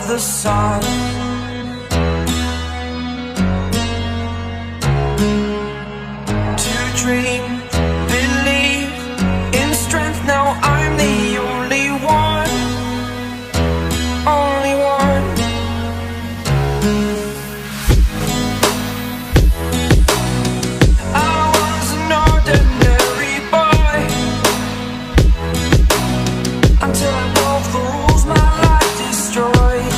the sun. To dream, believe in strength. Now I'm the only one, only one. I was an ordinary boy until I broke the rules my life destroyed.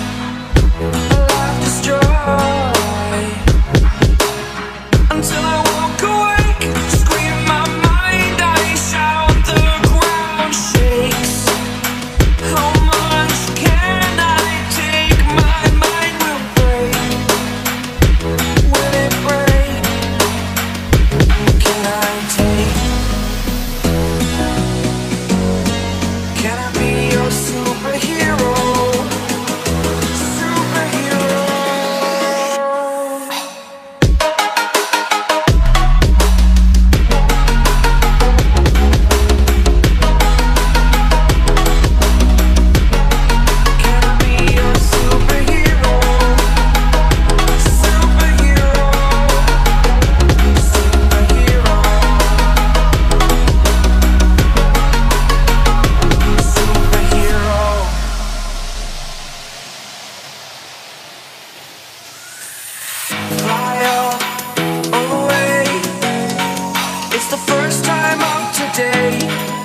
Life destroyed. Until I woke awake, scream my mind, I shout, the ground shakes. How much can I take? My mind will break. Will it break? Can I take? Can I be your superhero? Superhero. Can I be your superhero? Superhero. Superhero. Superhero. Fly away. It's the first time of today.